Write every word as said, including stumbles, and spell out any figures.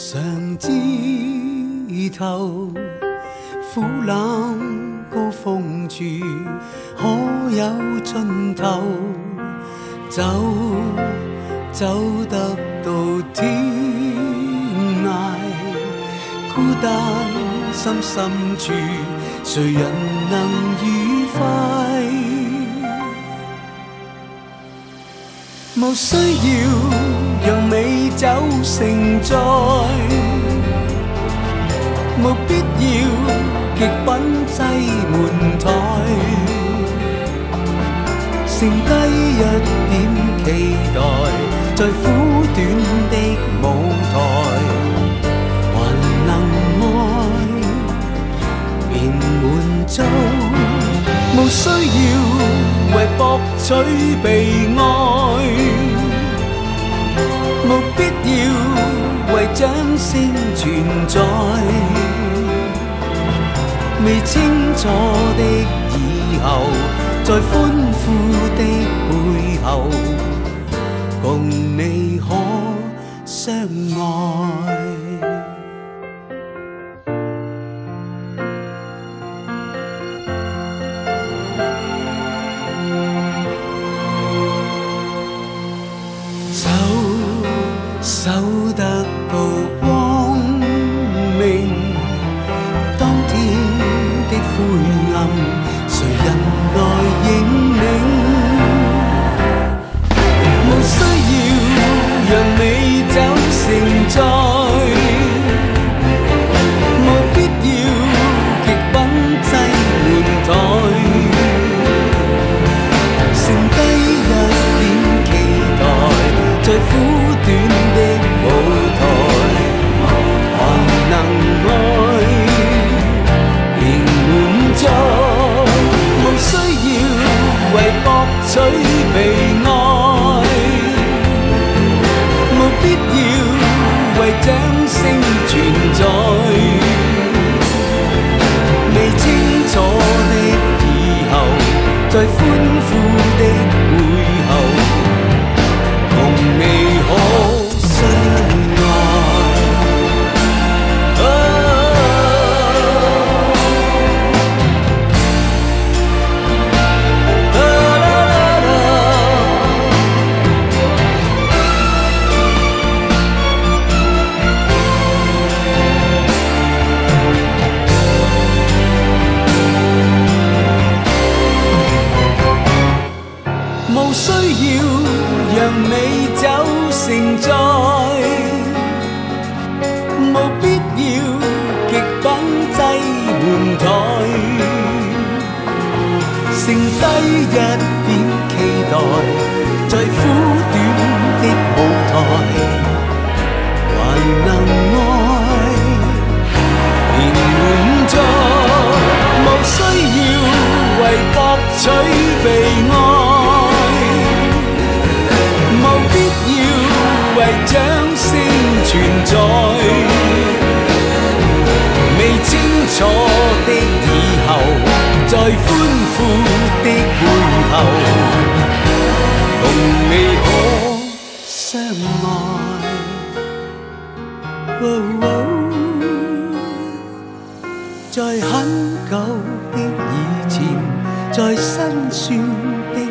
常枝頭，苦冷高峰處，可有盡頭？走走得到天涯，孤單心深處，誰人能愉快？無需要讓美酒承載，無必要極品擠滿台，剩低一點期待，在苦短的舞台，還能愛便滿足，無需要為博取被愛。無必要為掌聲存在，未清楚的以後，在歡呼的背後，共你可相愛。守得到光明，當天的灰暗，誰人來認領？無需要讓美酒承載，無必要極品擠滿台，剩低一點期待，在苦短取被愛，無必要為掌聲存在，未清楚的以後，在歡呼的背後，共你可相愛。無需要讓美酒承載，無必要極品擠滿台，剩低一點期待，在苦短的舞台，還能愛便滿載，無需要為博取被愛。為掌聲存在，未清楚的以後，在歡呼的背後，共你可相愛。哦哦，在很久的以前，在辛酸的